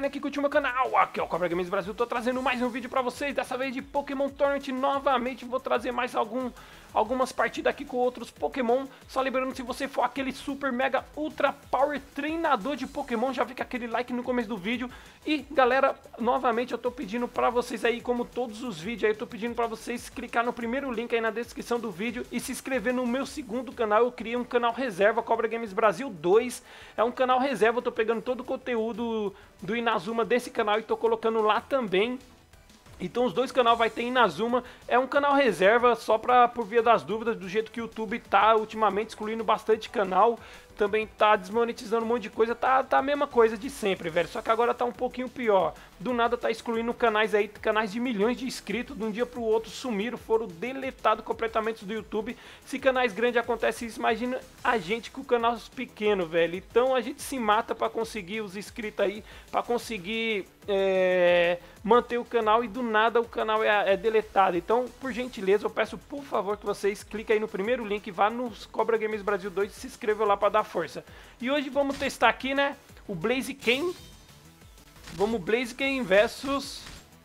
aqui com o último canal, aqui é o Cobra Games Brasil, tô trazendo mais um vídeo pra vocês, dessa vez de Pokémon Tournament, novamente vou trazer mais algumas partidas aqui com outros Pokémon, só lembrando, se você for aquele super mega ultra power treinador de Pokémon, já fica aquele like no começo do vídeo, e galera, novamente eu tô pedindo pra vocês aí, como todos os vídeos aí, eu tô pedindo pra vocês clicar no primeiro link aí na descrição do vídeo e se inscrever no meu segundo canal. Eu criei um canal reserva, Cobra Games Brasil 2, é um canal reserva, eu tô pegando todo o conteúdo do Inazuma desse canal e tô colocando lá também. Então os dois canais vai ter Inazuma, é um canal reserva só pra, por via das dúvidas, do jeito que o YouTube tá ultimamente excluindo bastante canal, também tá desmonetizando um monte de coisa, tá a mesma coisa de sempre, velho, só que agora tá um pouquinho pior, do nada tá excluindo canais aí, canais de milhões de inscritos, de um dia pro outro sumiram, foram deletados completamente do YouTube. Se canais grandes acontece isso, imagina a gente com canais pequenos, velho, então a gente se mata pra conseguir os inscritos aí, pra conseguir manter o canal e do nada o canal é deletado. Então, por gentileza, eu peço por favor que vocês cliquem aí no primeiro link, vá nos Cobra Games Brasil 2 e se inscrevam lá para dar força. E hoje vamos testar aqui, né, o Blaziken. Vamos Blaziken versus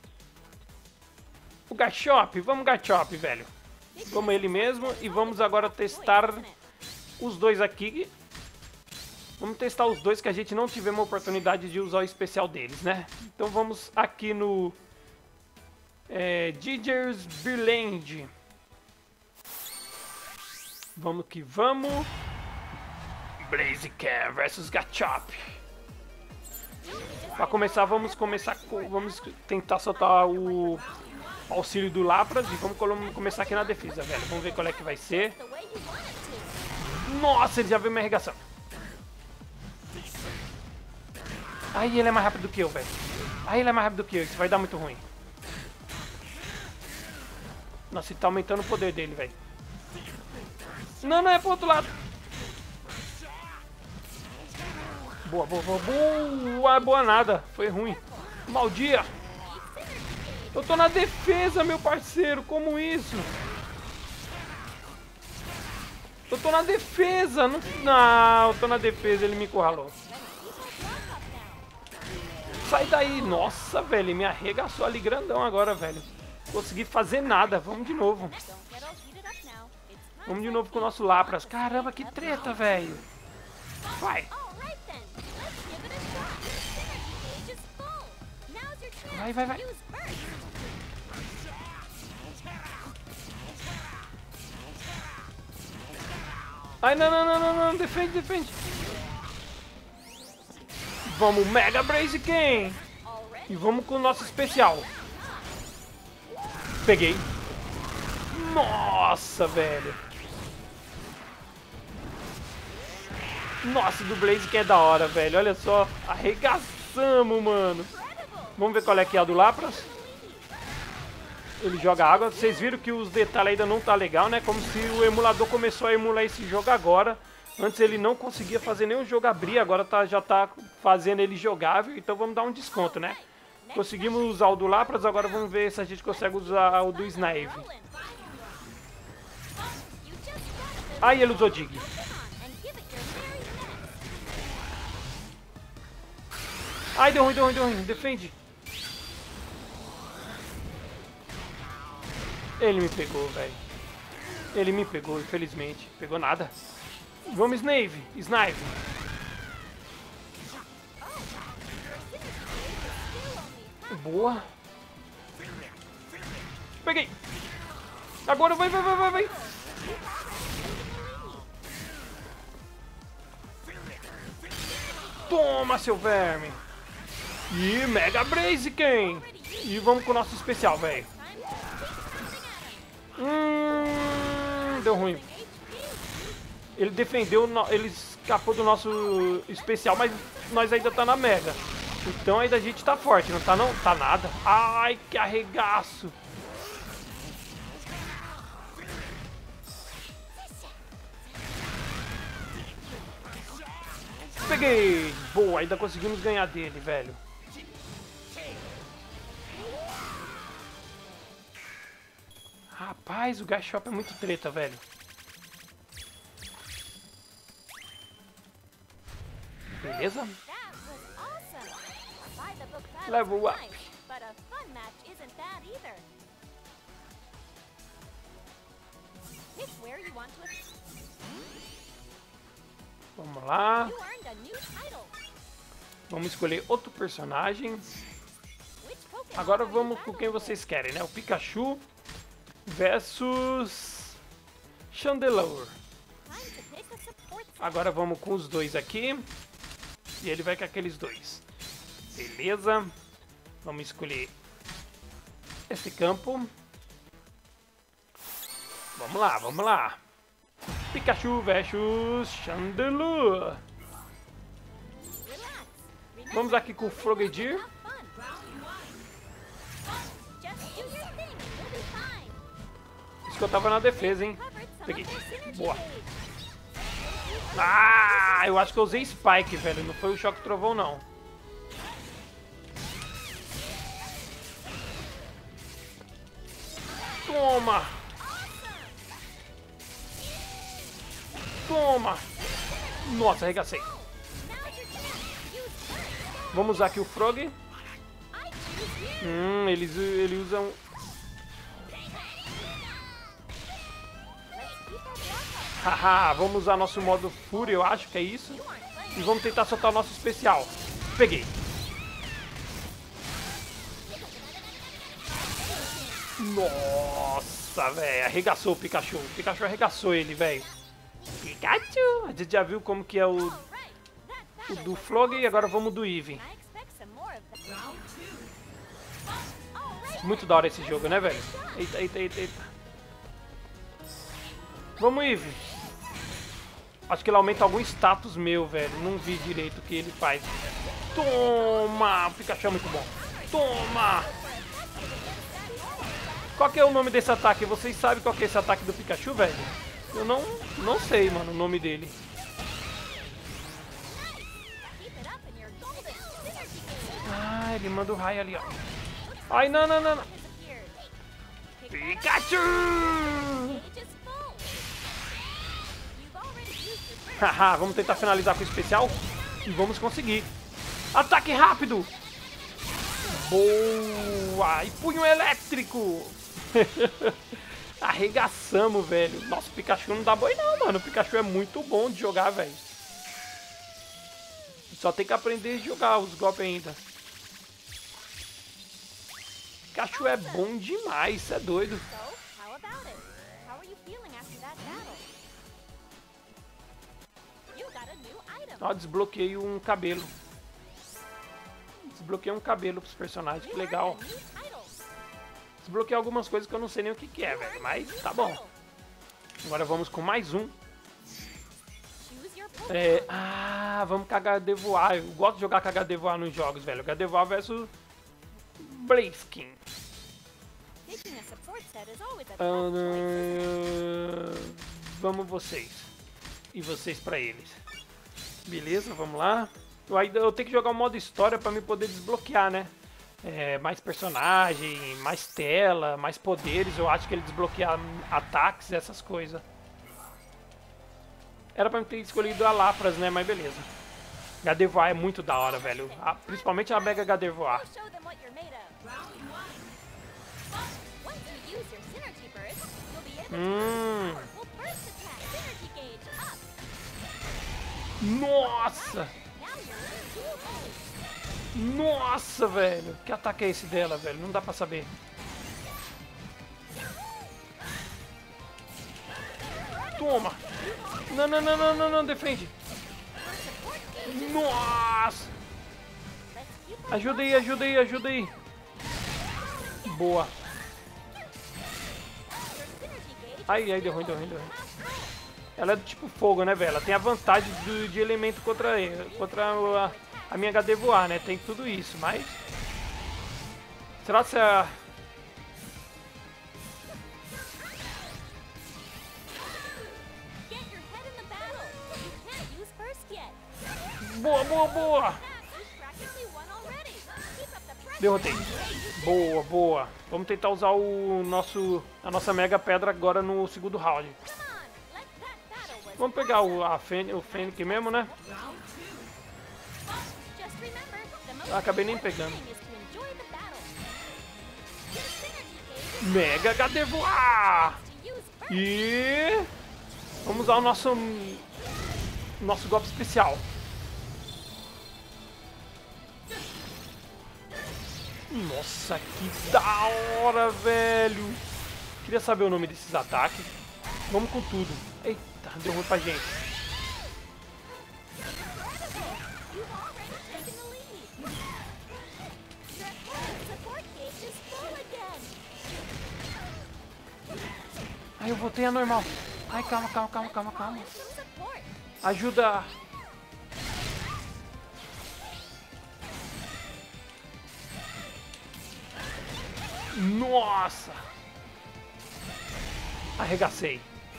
o Garchomp. Vamos Garchomp, velho. Vamos ele mesmo e vamos agora testar os dois aqui. Vamos testar os dois que a gente não tivemos a oportunidade de usar o especial deles, né? Então vamos aqui no Gingers Birland. Vamos que vamos. Blaziken versus Garchomp. Para começar, vamos tentar soltar o auxílio do Lapras e vamos começar aqui na defesa, velho. Vamos ver qual é que vai ser. Nossa, ele já veio me arregaçando. Ai, ele é mais rápido que eu, velho. Ai, ele é mais rápido que eu. Isso vai dar muito ruim. Nossa, ele tá aumentando o poder dele, velho. Não, não é pro outro lado. Boa, boa, boa, boa. Boa nada. Foi ruim. Maldia. Eu tô na defesa, meu parceiro. Como isso? Eu tô na defesa. Não, eu tô na defesa. Ele me encurralou. Sai daí. Nossa, velho, ele me arregaçou ali grandão agora, velho. Consegui fazer nada. Vamos de novo. Vamos de novo com o nosso Lapras. Caramba, que treta, velho. Vai. Vai, vai, vai. Ai, não, não, não, não, não. Defende, defende. Vamos Mega Blaziken. E vamos com o nosso especial. Peguei. Nossa, velho. Nossa, do Blaziken é da hora, velho. Olha só. Arregaçamos, mano. Vamos ver qual é que é a do Lapras. Ele joga água. Vocês viram que os detalhes ainda não tá legal, né? Como se o emulador começou a emular esse jogo agora. Antes ele não conseguia fazer nenhum jogo abrir, agora já tá fazendo ele jogável, então vamos dar um desconto, né? Conseguimos usar o do Lapras, agora vamos ver se a gente consegue usar o do Snave. Aí ele usou Dig. Ai, deu ruim, deu ruim, deu ruim. Defende. Ele me pegou, velho. Ele me pegou, infelizmente. Pegou nada. Vamos Snave. Snave. Boa. Peguei. Agora vai, vai, vai, vai, vai. Toma, seu verme. E Mega Blaziken. E vamos com o nosso especial, velho. Deu ruim. Ele defendeu, ele escapou do nosso especial, mas nós ainda tá na Mega. Então ainda a gente tá forte, não tá não? Tá nada. Ai, que arregaço. Peguei. Boa, ainda conseguimos ganhar dele, velho. Rapaz, o Garchomp é muito treta, velho. Beleza? Level up. But a fun match isn't that either. Pick where you want to. Vamos lá. You earned a new title. Vamos escolher outro personagem. Which Pokemon Agora are you vamos com battling quem with? vocês querem, né? O Pikachu versus Chandelure. Time to pick a support set. Agora vamos com os dois aqui. E ele vai com aqueles dois. Beleza. Vamos escolher esse campo. Vamos lá, vamos lá. Pikachu versus Chandelure. Relax. Remember, Vamos aqui com o Frogadier. have fun. Just do your thing. You'll be fine. Isso que eu tava na defesa, hein? Covered some Peguei. of their synergy Boa. waves. Ah, eu acho que eu usei Spike, velho. Não foi o Choque Trovão, não. Toma! Toma! Nossa, arregacei. Now's your chance. Use first. Vamos usar aqui o Frog. I choose you. Ele usa um... Let's keep our block up. Haha, vamos usar nosso modo Fúria, eu acho que é isso. You aren't playing. E vamos tentar soltar o nosso especial. Peguei. Nossa, velho. Arregaçou o Pikachu. O Pikachu arregaçou ele, velho. Pikachu. A gente já viu como que é o All right. That battle do was Frog e agora vamos do Eevee. I expect some more of that. All right. Muito da hora esse jogo, né, velho? Eita, eita, eita, eita. Vamos, Eevee. Acho que ele aumenta algum status meu, velho. Não vi direito o que ele faz. Toma! O Pikachu é muito bom. Toma! Qual que é o nome desse ataque? Vocês sabem qual que é esse ataque do Pikachu, velho? Eu não sei, mano, o nome dele. Keep it up and you're golden. Synergy gauge Ah, ele manda o raio ali, ó. Ai, não, não, não, não. disappeared. Pick that Pikachu! up. Gauge is full. You've already used your first. Haha, vamos tentar finalizar com o especial. E vamos conseguir. Ataque rápido! Boa! E punho elétrico! Arregaçamos, velho. Nossa, o Pikachu não dá boi não, mano. O Pikachu é muito bom de jogar, velho. Só tem que aprender a jogar os golpes ainda. Pikachu é bom demais, cê é doido. So, how about it? How are you feeling after that battle? You got a new item. Ó, desbloqueei um cabelo. Desbloqueei um cabelo pros personagens, que You legal. earned a new title. Desbloqueei algumas coisas que eu não sei nem o que que é, velho. Mas tá bom. Agora vamos com mais um. Choose your Pokemon. Vamos com HD voar. Eu gosto de jogar com HD voar nos jogos, velho. HD voar versus Blaziken. Picking a support set is always a tough choice. Vamos vocês. E vocês pra eles. Beleza, vamos lá. Eu tenho que jogar o modo história pra me poder desbloquear, né? Mais personagem, mais tela, mais poderes. Eu acho que ele desbloqueia ataques, essas coisas. Era pra eu ter escolhido a Lapras, né? Mas beleza. HD voar é muito da hora, velho. Principalmente a Mega HD voar. I'll show them what you're made of. Once you use your synergy burst, you'll be able to powerful burst attack. Synergy gauge up. Nossa! Now you're in two modes. Nossa, velho. Que ataque é esse dela, velho? Não dá pra saber. Toma! Não, não, não, não, não, não, defende. Nossa! Let's keep our Ajuda aí, ajuda aí, ajuda aí. Boa. synergy gauge. Ai, ai, deu ruim, deu ruim, deu ruim. Ela é do tipo fogo, né, velho? Ela tem a vantagem de elemento contra a minha HD voar, né? Tem tudo isso, mas... Será que a... Get your head in the battle. You can't use burst yet. Boa, boa, boa! That you've practically won already. Keep up the pressure. Derrotei. Boa, boa. Vamos tentar usar a nossa Mega Pedra agora no segundo round. Come on, let that battle was Vamos pegar o Fênix mesmo, né? Just remember, the most Acabei nem pegando. Is to enjoy the battle. Synergy gauge Mega Gardevoir! to use burst. E vamos usar o nosso golpe especial. Nossa, que da hora, velho! Queria saber o nome desses ataques. Vamos com tudo. Eita, deu ruim pra gente. You've already taken the lead. Your health support gauge is full again. Ai, eu voltei a normal. Ai, calma. Some support. Ajuda. Nossa! Arregacei.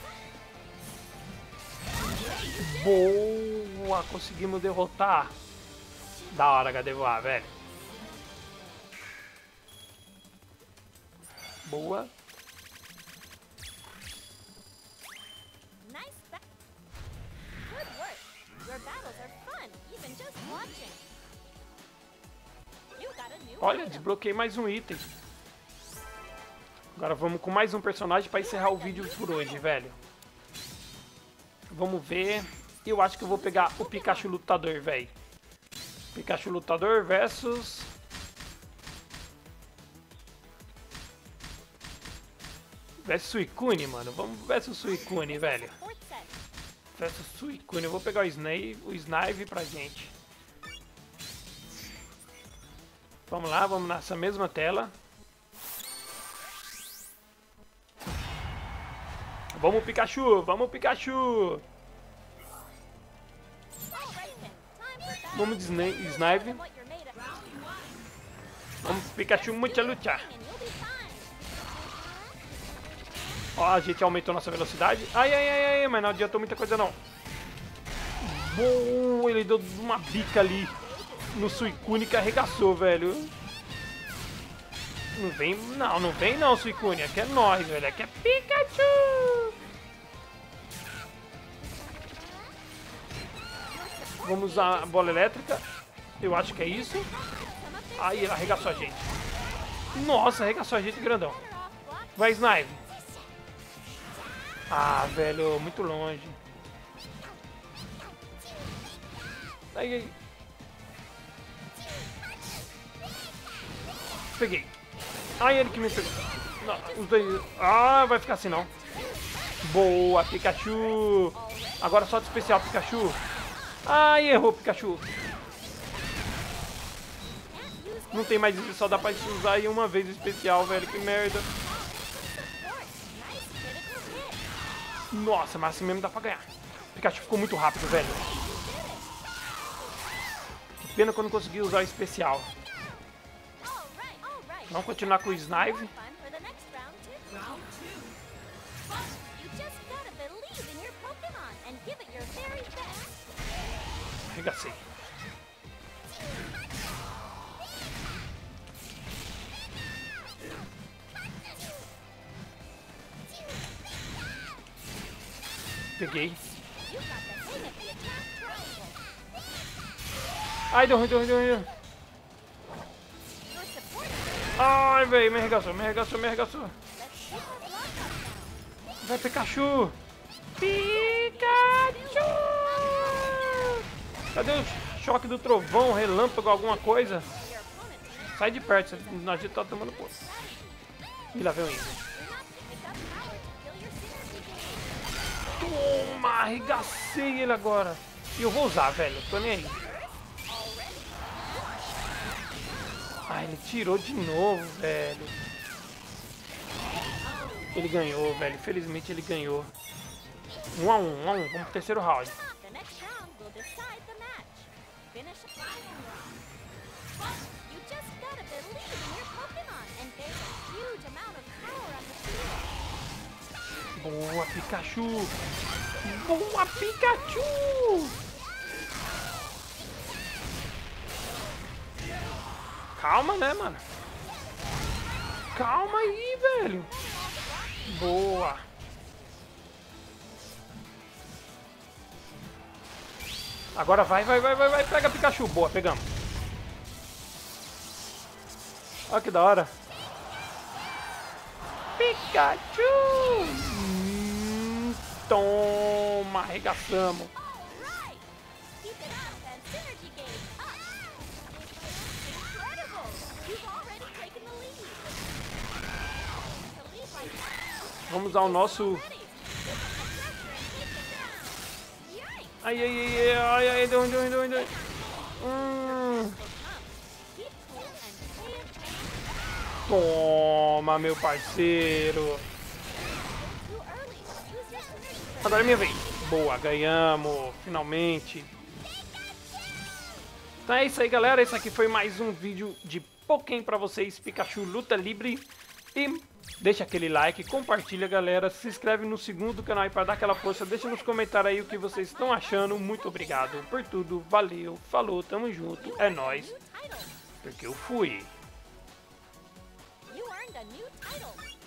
Boa! Conseguimos derrotar. Da hora, Gardevoir, velho. Boa. Nice Good work. Your battles are fun, even just watching. You got a new Olha, item. desbloqueei mais um item. Agora vamos com mais um personagem para encerrar o vídeo por hoje, velho. Vamos ver. Eu acho que eu vou pegar o Pikachu Lutador, velho. Pikachu Lutador versus... versus Suicune, mano. Vamos versus Suicune, velho. Fourth set. Versus Suicune. Eu vou pegar o Snive pra gente. Vamos lá, vamos nessa mesma tela. Vamos, Pikachu! Vamos, Pikachu! Alright then. Time for battle. Vamos de Snive. What you're made of. Vamos, Pikachu, muita luta. And you'll be fine. Ó, a gente aumentou nossa velocidade. Ai, mas não adiantou muita coisa não. Boa, ele deu uma bica ali no Suicune que arregaçou, velho. Não vem não, Suicune. Aqui é nós, velho. Aqui é Pikachu. Vamos usar a bola elétrica. Eu acho que é isso. Aí, ele arregaçou a gente. Nossa, arregaçou a gente grandão. Better off block. Vai, Snive. Ah, velho, muito longe. Aí. Peguei. Ai, ele que me pegou. Não, os dois. Ah, vai ficar assim não. Boa, Pikachu. Agora só de especial, Pikachu. Ai, errou, Pikachu. Não tem mais isso, só dá pra usar aí uma vez o especial, velho. Que merda. Nice critical hit. Nossa, mas assim mesmo dá pra ganhar. O Pikachu ficou muito rápido, velho. Que pena que eu não consegui usar o especial. Alright. Vamos continuar com o Snive. Fun for the next round too. You just gotta believe in your Pokemon and give it your very best. Arregacei. Peguei. You got the hang of the attack triangle. Ai, deu ruim. Your support Ai, velho, me arregaçou. Let's see how block Vai, Pikachu. Pikachu! Cadê o choque do trovão, relâmpago, alguma coisa? your opponent's Sai de perto, a gente tá tomando conta. E lá vem o Ivo. You're not picking up power to fill your synergy gauge. Toma, arregacei ele agora. E eu vou usar, velho, tô nem aí. Ah, ele tirou de novo, velho. Ele ganhou, velho. Felizmente ele ganhou. 1 a 1, vamos pro terceiro round. The next round will decide the match. Finish. You just gotta believe in your Pokemon, and there's a huge amount of power on the field. Boa, Pikachu! Boa, Pikachu! Calma, né, mano? Calma aí, velho. Boa. Agora vai. Pega, Pikachu. Boa, pegamos. Olha que da hora. Pikachu! Toma, arregaçamos. Alright! Keep it up and synergy gauge up! Incredible! You've already taken the lead! The lead by Vamos ao nosso... ready! Yikes! Ai, ai, ai, ai, ai, doi. Keep cool and pay attention. Toma, meu parceiro. Too early. Use your synergy burst. Agora é minha vez. Boa, ganhamos, finalmente. Então é isso aí, galera. Esse aqui foi mais um vídeo de Pokémon pra vocês, Pikachu Luta Livre. E deixa aquele like, compartilha, galera. Se inscreve no segundo canal aí pra dar aquela força. Deixa nos comentários aí o que vocês estão achando. Muito obrigado por tudo. Valeu, falou, tamo junto. É nóis. New title. Porque eu fui. You earned a new title.